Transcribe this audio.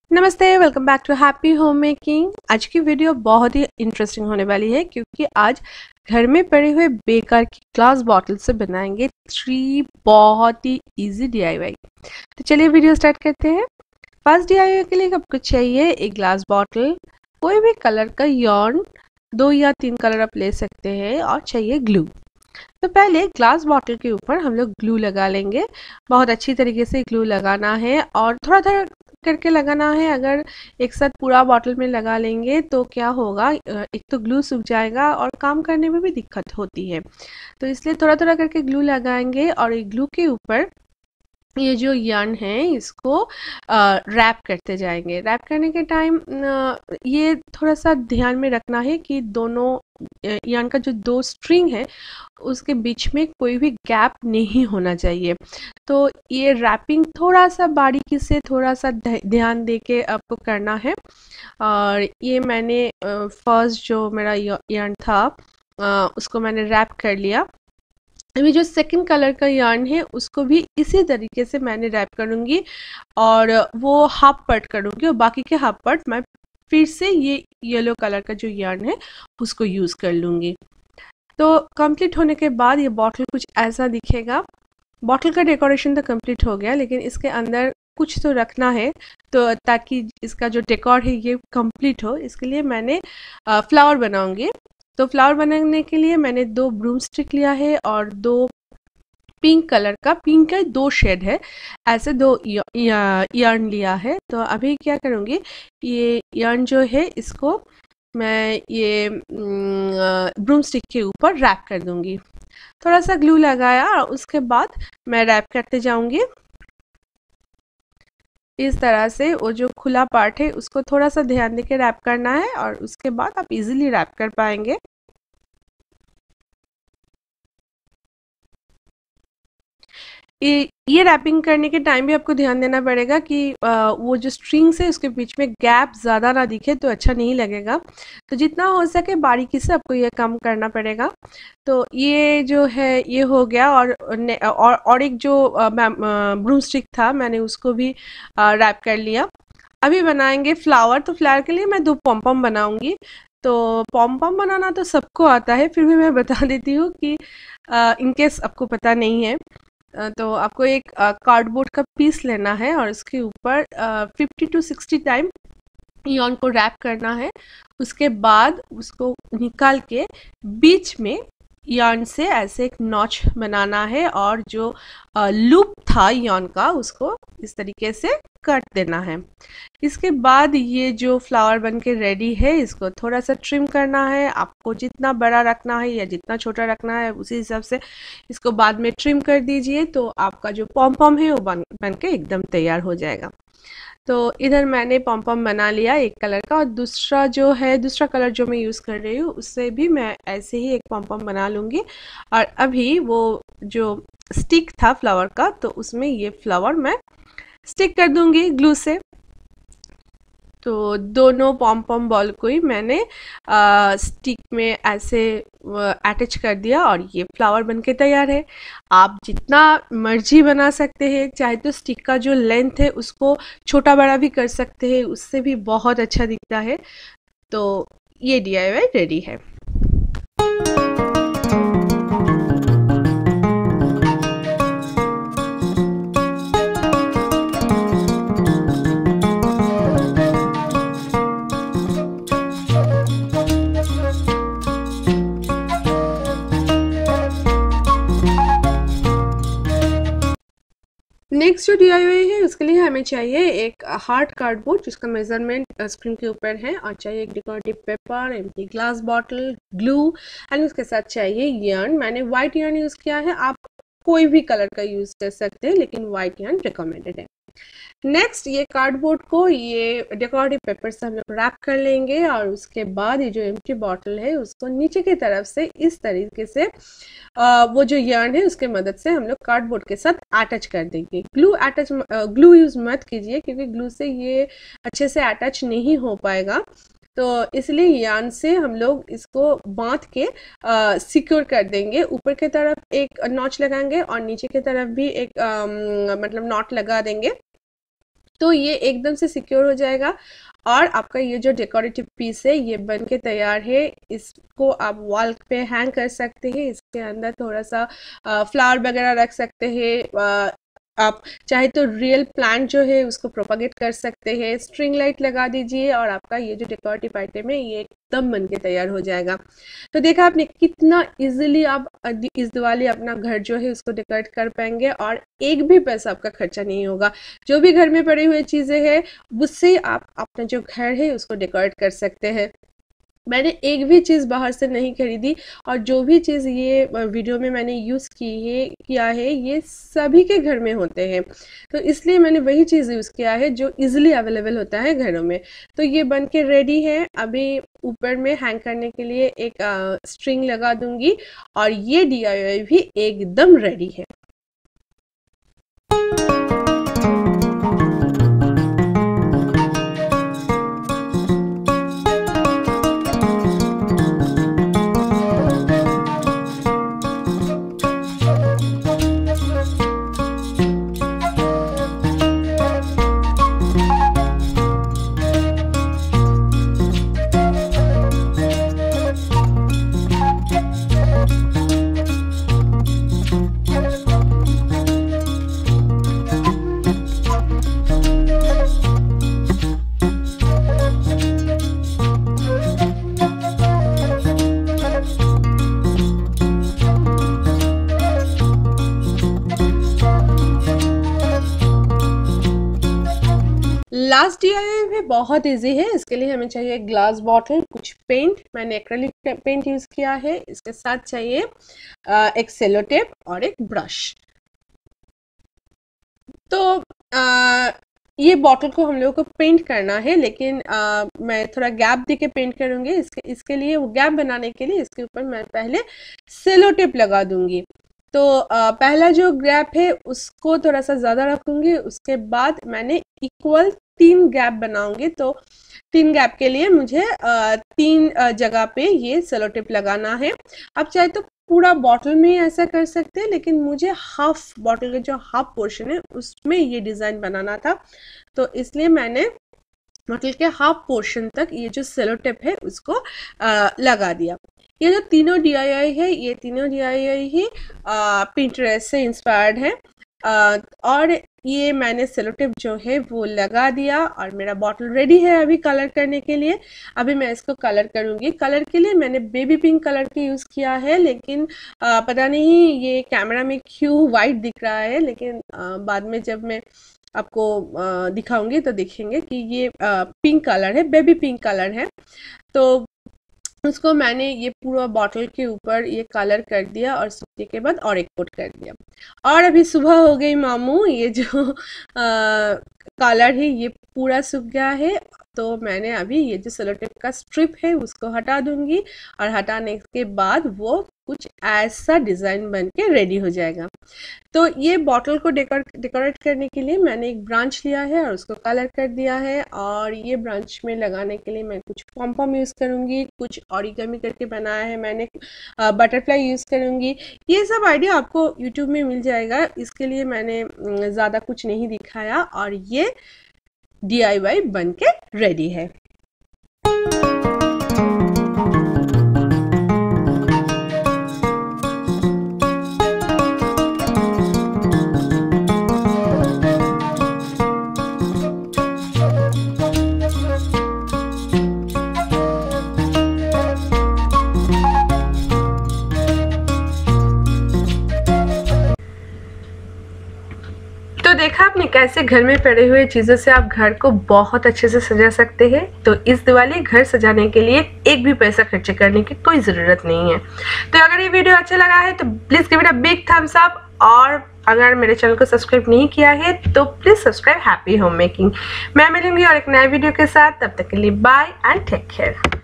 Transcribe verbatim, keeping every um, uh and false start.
नमस्ते, welcome back to Happy Home Making. आज की वीडियो बहुत ही इंटरेस्टिंग होने वाली है क्योंकि आज घर में पड़े हुए बेकार की ग्लास बॉटल से बनाएंगे थ्री बहुत ही इजी डीआईवाई। तो चलिए वीडियो स्टार्ट करते हैं। फर्स्ट डीआईवाई के लिए आपको चाहिए एक ग्लास बॉटल, कोई भी कलर का yarn, दो या तीन कलर आप ले सकते हैं, और चाहिए ग्लू। तो पहले ग्लास बॉटल के ऊपर हम लोग ग्लू लगा लेंगे। बहुत अच्छी तरीके से ग्लू लगाना है और थोड़ा थोड़ा करके लगाना है। अगर एक साथ पूरा बॉटल में लगा लेंगे तो क्या होगा, एक तो ग्लू सूख जाएगा और काम करने में भी दिक्कत होती है। तो इसलिए थोड़ा थोड़ा करके ग्लू लगाएंगे और एक ग्लू के ऊपर ये जो yarn है इसको रैप करते जाएंगे। रैप करने के टाइम ये थोड़ा सा ध्यान में रखना है कि दोनों yarn का जो दो स्ट्रिंग है उसके बीच में कोई भी गैप नहीं होना चाहिए। तो ये रैपिंग थोड़ा सा बारीकी से, थोड़ा सा ध्यान दे के आपको करना है। और ये मैंने फर्स्ट जो मेरा yarn था उसको मैंने रैप कर लिया। अभी जो सेकंड कलर का yarn है उसको भी इसी तरीके से मैंने रैप करूँगी और वो हाफ पार्ट करूँगी और बाकी के हाफ पार्ट मैं फिर से ये येलो कलर का जो yarn है उसको यूज़ कर लूँगी। तो कंप्लीट होने के बाद ये बॉटल कुछ ऐसा दिखेगा। बॉटल का डेकोरेशन तो कंप्लीट हो गया, लेकिन इसके अंदर कुछ तो रखना है, तो ताकि इसका जो डेकोर है ये कंप्लीट हो, इसके लिए मैंने फ्लावर बनाऊँगी। तो फ्लावर बनाने के लिए मैंने दो ब्रूम स्टिक लिया है और दो पिंक कलर का, पिंक का दो शेड है, ऐसे दो yarn लिया है। तो अभी क्या करूँगी, ये yarn जो है इसको मैं ये ब्रूम स्टिक के ऊपर रैप कर दूंगी। थोड़ा सा ग्लू लगाया और उसके बाद मैं रैप करते जाऊंगी। इस तरह से वो जो खुला पार्ट है उसको थोड़ा सा ध्यान देके रैप करना है और उसके बाद आप इजीली रैप कर पाएंगे। ये ये रैपिंग करने के टाइम भी आपको ध्यान देना पड़ेगा कि आ, वो जो स्ट्रिंग्स है उसके बीच में गैप ज़्यादा ना दिखे तो अच्छा नहीं लगेगा। तो जितना हो सके बारीकी से आपको ये काम करना पड़ेगा। तो ये जो है ये हो गया और और, और एक जो ब्रूम स्टिक था मैंने उसको भी रैप कर लिया। अभी बनाएंगे फ्लावर। तो फ्लावर के लिए मैं दो पॉम पॉम बनाऊंगी। तो पॉम पॉम बनाना तो सबको आता है, फिर भी मैं बता देती हूँ कि इनकेस आपको पता नहीं है। तो आपको एक कार्डबोर्ड का पीस लेना है और उसके ऊपर fifty to sixty time yarn को रैप करना है। उसके बाद उसको निकाल के बीच में yarn से ऐसे एक नॉच बनाना है और जो लूप था yarn का उसको इस तरीके से कट देना है। इसके बाद ये जो फ्लावर बन के रेडी है इसको थोड़ा सा ट्रिम करना है। आपको जितना बड़ा रखना है या जितना छोटा रखना है उसी हिसाब से इसको बाद में ट्रिम कर दीजिए, तो आपका जो पॉम पॉम है वो बन बन के एकदम तैयार हो जाएगा। तो इधर मैंने पॉम पॉम बना लिया एक कलर का, और दूसरा जो है दूसरा कलर जो मैं यूज़ कर रही हूँ उससे भी मैं ऐसे ही एक पॉम पॉम बना लूँगी। और अभी वो जो स्टिक था फ्लावर का तो उसमें ये फ्लावर मैं स्टिक कर दूँगी ग्लू से। तो दोनों पॉम पॉम बॉल को ही मैंने आ, स्टिक में ऐसे अटैच कर दिया और ये फ्लावर बनके तैयार है। आप जितना मर्जी बना सकते हैं, चाहे तो स्टिक का जो लेंथ है उसको छोटा बड़ा भी कर सकते हैं, उससे भी बहुत अच्छा दिखता है। तो ये डीआईवाई रेडी है। नेक्स्ट जो डीआईवाई है उसके लिए हमें चाहिए एक हार्ड कार्डबोर्ड जिसका मेजरमेंट स्क्रीन के ऊपर है, और चाहिए एक decorative paper, empty glass bottle, glue, and उसके साथ चाहिए yarn। मैंने वाइट yarn यूज़ किया है, आप कोई भी कलर का यूज़ कर सकते हैं लेकिन वाइट yarn रिकमेंडेड है। नेक्स्ट ये कार्डबोर्ड को ये डेकोरेटिव पेपर से हम लोग रैप कर लेंगे और उसके बाद ये जो एम्प्टी बॉटल है उसको नीचे की तरफ से इस तरीके से आ, वो जो yarn है उसके मदद से हम लोग कार्डबोर्ड के साथ अटैच कर देंगे। ग्लू अटैच ग्लू यूज मत कीजिए क्योंकि ग्लू से ये अच्छे से अटैच नहीं हो पाएगा। तो इसलिए yarn से हम लोग इसको बांध के सिक्योर कर देंगे। ऊपर की तरफ एक नॉच लगाएंगे और नीचे की तरफ भी एक आ, मतलब नॉट लगा देंगे। तो ये एकदम से सिक्योर हो जाएगा और आपका ये जो डेकोरेटिव पीस है ये बन के तैयार है। इसको आप वॉल पे हैंग कर सकते हैं। इसके अंदर थोड़ा सा फ्लावर वगैरह रख सकते हैं। आप चाहे तो रियल प्लांट जो है उसको प्रोपागेट कर सकते हैं। स्ट्रिंग लाइट लगा दीजिए और आपका ये जो डेकोरेटिव आइटम है ये एकदम बन के तैयार हो जाएगा। तो देखा आपने कितना इजीली आप इस दिवाली अपना घर जो है उसको डेकोरेट कर पाएंगे और एक भी पैसा आपका खर्चा नहीं होगा। जो भी घर में पड़ी हुई चीज़ें हैं उससे आप अपना जो घर है उसको डेकोरेट कर सकते हैं। मैंने एक भी चीज़ बाहर से नहीं खरीदी और जो भी चीज़ ये वीडियो में मैंने यूज़ की है किया है ये सभी के घर में होते हैं। तो इसलिए मैंने वही चीज़ यूज़ किया है जो इजीली अवेलेबल होता है घरों में। तो ये बन के रेडी है। अभी ऊपर में हैंग करने के लिए एक आ, स्ट्रिंग लगा दूंगी और ये डी आई वाई भी एकदम रेडी है। लास्ट डी आई वाई भी बहुत इजी है। इसके लिए हमें चाहिए ग्लास बॉटल, कुछ पेंट, मैंने एक्रेलिक पेंट यूज किया है। इसके साथ चाहिए एक सेलो टेप और एक ब्रश। तो आ, ये बॉटल को हम लोगों को पेंट करना है, लेकिन आ, मैं थोड़ा गैप दे के पेंट करूंगी। इसके इसके लिए वो गैप बनाने के लिए इसके ऊपर मैं पहले सेलो टेप लगा दूंगी। तो आ, पहला जो गैप है उसको थोड़ा सा ज़्यादा रखूंगी। उसके बाद मैंने इक्वल तीन गैप बनाऊंगी। तो तीन गैप के लिए मुझे आ, तीन आ, जगह पे ये सेलो टेप लगाना है। आप चाहे तो पूरा बॉटल में ऐसा कर सकते हैं, लेकिन मुझे हाफ बॉटल का जो हाफ पोर्शन है उसमें ये डिज़ाइन बनाना था। तो इसलिए मैंने बॉटल के हाफ पोर्शन तक ये जो सेलो टेप है उसको आ, लगा दिया। ये जो तीनों डी आई वाई है ये तीनों डी आई वाई ही पिंटरेस्ट से इंस्पायर्ड है। आ, और ये मैंने सेलो टेप जो है वो लगा दिया और मेरा बॉटल रेडी है अभी कलर करने के लिए। अभी मैं इसको कलर करूँगी। कलर के लिए मैंने बेबी पिंक कलर के यूज़ किया है, लेकिन आ, पता नहीं ये कैमरा में क्यों वाइट दिख रहा है, लेकिन आ, बाद में जब मैं आपको दिखाऊंगी तो देखेंगे कि ये पिंक कलर है, बेबी पिंक कलर है। तो उसको मैंने ये पूरा बॉटल के ऊपर ये कलर कर दिया और सूखने के बाद और एक कोट कर दिया। और अभी सुबह हो गई मामू, ये जो कलर है ये पूरा सूख गया है। तो मैंने अभी ये जो सेलो टेप का स्ट्रिप है उसको हटा दूंगी और हटाने के बाद वो कुछ ऐसा डिज़ाइन बन के रेडी हो जाएगा। तो ये बॉटल को डेकोर डेकोरेट करने के लिए मैंने एक ब्रांच लिया है और उसको कलर कर दिया है। और ये ब्रांच में लगाने के लिए मैं कुछ पॉम पॉम यूज़ करूँगी, कुछ ऑरिगेमी करके बनाया है मैंने, बटरफ्लाई यूज़ करूँगी। ये सब आइडिया आपको यूट्यूब में मिल जाएगा, इसके लिए मैंने ज़्यादा कुछ नहीं दिखाया। और ये डी आई वाई बन के रेडी है। तो देखा आपने कैसे घर में पड़े हुए चीज़ों से आप घर को बहुत अच्छे से सजा सकते हैं। तो इस दिवाली घर सजाने के लिए एक भी पैसा खर्च करने की कोई ज़रूरत नहीं है। तो अगर ये वीडियो अच्छा लगा है तो please give it a big thumbs up, और अगर मेरे चैनल को सब्सक्राइब नहीं किया है तो please subscribe Happy Home Making. मैं मिलूंगी और एक नए वीडियो के साथ, तब तक के लिए बाय एंड टेक केयर।